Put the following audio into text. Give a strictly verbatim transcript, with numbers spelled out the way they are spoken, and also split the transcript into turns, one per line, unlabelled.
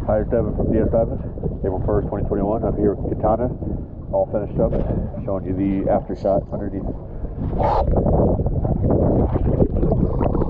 Hi, Devin from D S seven, April first, twenty twenty-one. I'm here with Katana, all finished up, showing you the after shot underneath.